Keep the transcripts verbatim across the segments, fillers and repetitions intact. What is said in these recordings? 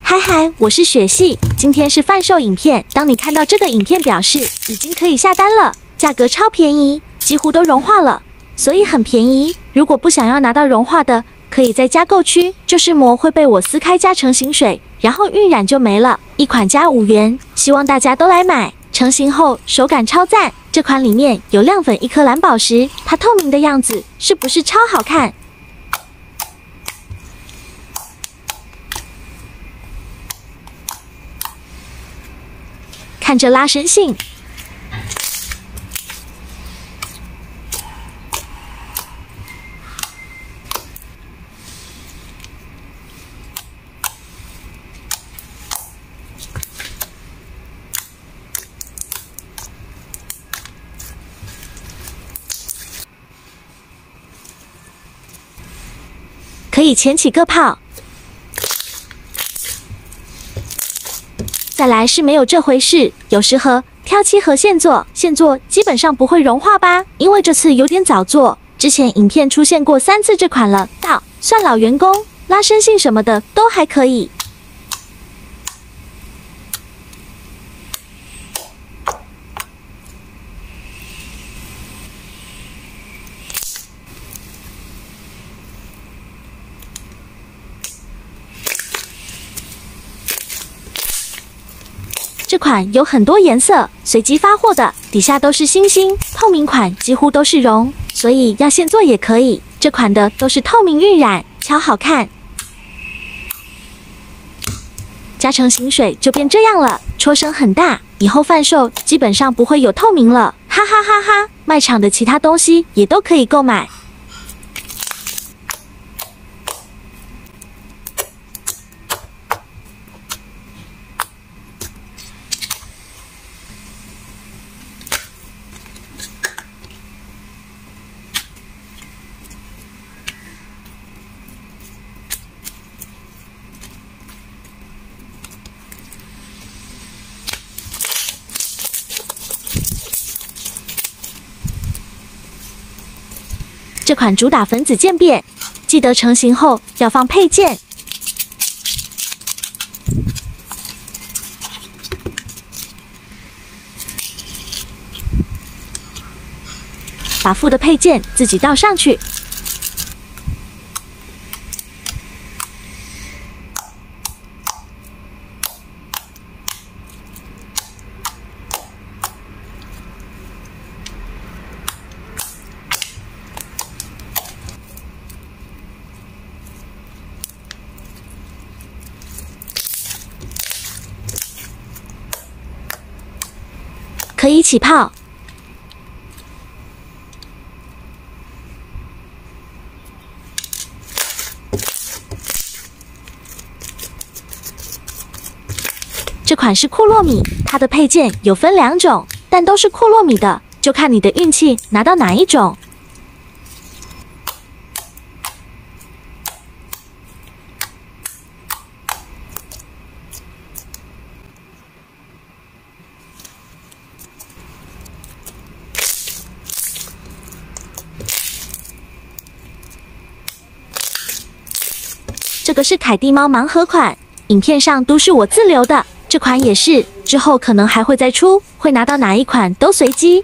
嗨嗨，我是雪系，今天是贩售影片。当你看到这个影片，表示已经可以下单了，价格超便宜，几乎都融化了，所以很便宜。如果不想要拿到融化的，可以在加购区，就是膜会被我撕开加成型水，然后晕染就没了，一款加五元，希望大家都来买。成型后手感超赞，这款里面有亮粉一颗蓝宝石，它透明的样子是不是超好看？看着拉伸性，可以前起个泡。再来是没有这回事，有时和挑漆和现做，现做基本上不会融化吧？因为这次有点早做，之前影片出现过三次这款了，到算老员工，拉伸性什么的都还可以。这款有很多颜色，随机发货的，底下都是星星，透明款几乎都是绒，所以要现做也可以。这款的都是透明晕染，超好看。加成型水就变这样了，戳声很大，以后贩售基本上不会有透明了，哈哈哈哈！卖场的其他东西也都可以购买。这款主打粉子渐变，记得成型后要放配件。把附的配件自己倒上去。可以起泡。这款是库洛米，它的配件有分两种，但都是库洛米的，就看你的运气拿到哪一种。这个是凯蒂猫盲盒款，影片上都是我自留的，这款也是，之后可能还会再出，会拿到哪一款都随机。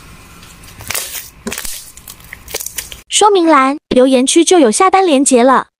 说明栏留言区就有下单链接了。